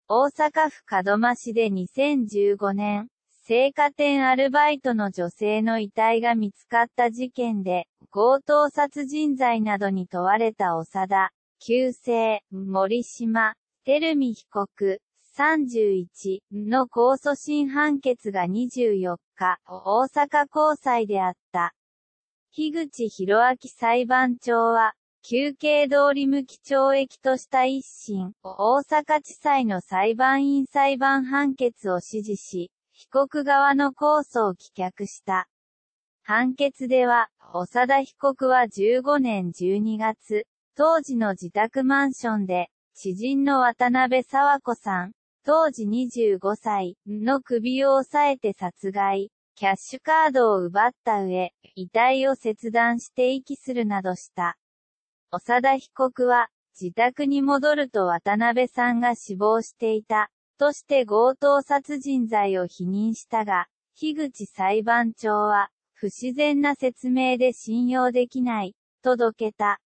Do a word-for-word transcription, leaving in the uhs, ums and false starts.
大阪府門真市でにせんじゅうごねん、青果店アルバイトの女性の遺体が見つかった事件で、強盗殺人罪などに問われた長田、旧姓、森島、照美被告、さんじゅういちの控訴審判決がにじゅうよっか、大阪高裁であった。樋口博明裁判長は、求刑通り無期懲役とした一審、大阪地裁の裁判員裁判判決を支持し、被告側の控訴を棄却した。判決では、長田被告はじゅうごねんじゅうにがつ、当時の自宅マンションで、知人の渡辺佐和子さん、当時にじゅうごさいの首を押さえて殺害、キャッシュカードを奪った上、遺体を切断して遺棄するなどした。長田被告は、自宅に戻ると渡辺さんが死亡していた、として強盗殺人罪を否認したが、樋口裁判長は、不自然な説明で信用できない、とどけた。